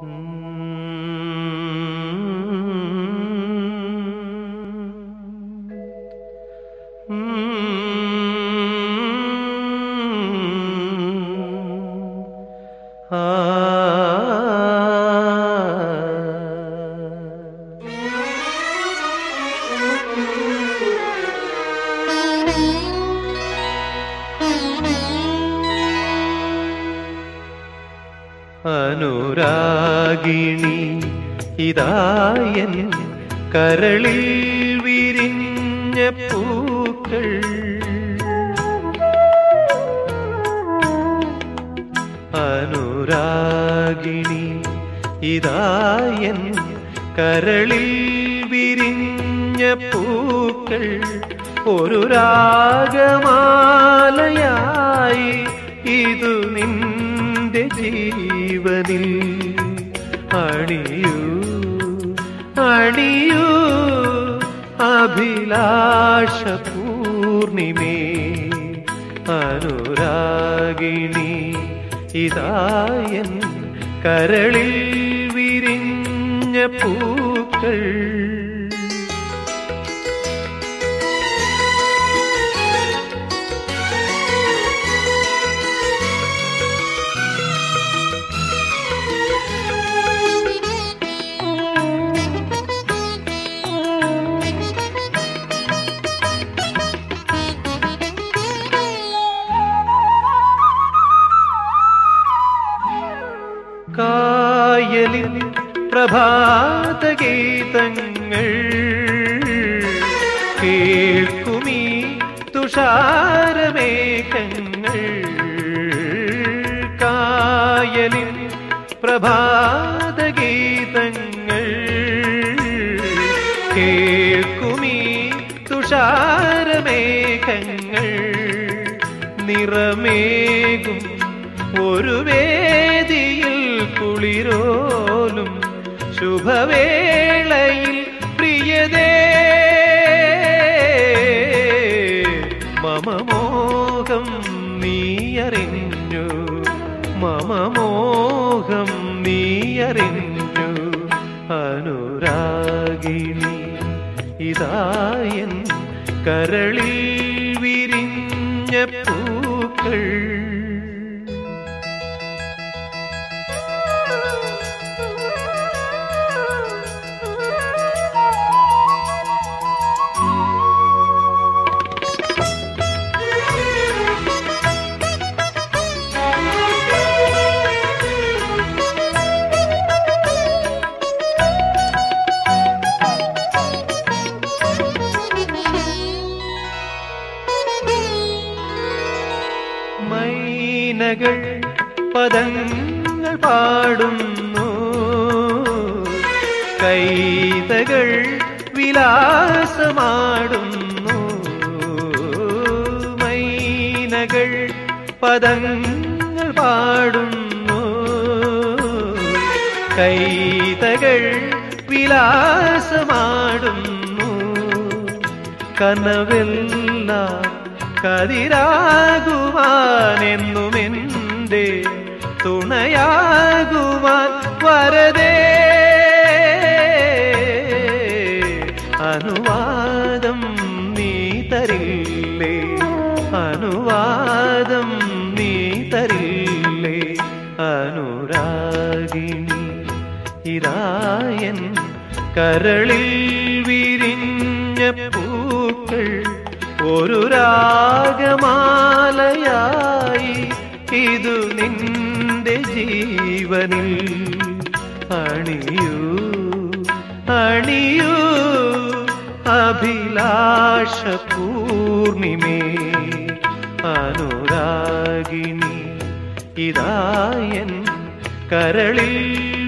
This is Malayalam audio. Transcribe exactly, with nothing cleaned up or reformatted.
അനുരാഗിണി ഇതായൻ കരളിൽ വിരിഞ്ഞ പൂക്കൾ. അനുരാഗിണി ഇതായൻ കരളിൽ വിരിഞ്ഞ പൂക്കൾ. ഒരു രാഗമാലയായി ഇതു നിന്റെ ജീവനിൽ അണിയൂ അണിയൂ അഭിലാഷ പൂർണിമേ. അനുരാഗിണി ഇതായൻ കരളിൽ വിരിഞ്ഞ പൂക്കൾ. കായലിൻ പ്രഭാതഗീതങ്ങൾ കേൾക്കുമീ തുഷാരമേഘങ്ങൾ. കായലിൻ പ്രഭാതഗീതങ്ങൾ കേൾക്കുമീ തുഷാരമേഘങ്ങൾ. നിറമേകും ഒരു വേദിയിൽ കുളിരോലും ശുഭവേളയിൽ പ്രിയതേ. മമ മോഹം നീയറിഞ്ഞു, മമ മോഹം നീയറിഞ്ഞു. അനുരാഗിണി ഇതായൻ കരളിൽ വിരിഞ്ഞ പൂക്കൾ. മൈനകൾ പദങ്ങൾ പാടുന്നു, കൈതകൾ വിലാസമാടുന്നു. മൈനകൾ പദങ്ങൾ പാടുന്നു, കൈതകൾ വിലാസമാടുന്നു. കനവെല്ലാം കതിരാകുവാനെന്നുമെന്റെ തുണയാകുവാൻ വരദേ. അനുവാദം നീ തരില്ലേ, അനുവാദം നീ തരില്ലേ. അനുരാഗിണി ഇതായൻ കരളിൽ വിരിഞ്ഞ പൂക്കൾ. ഒരു രാഗമാലയായി ഇതു നിന്റെ ജീവനിൽ അണിയൂ അണിയൂ അഭിലാഷ പൂർണിമേ. അനുരാഗിണി ഇതായൻ കരളിൽ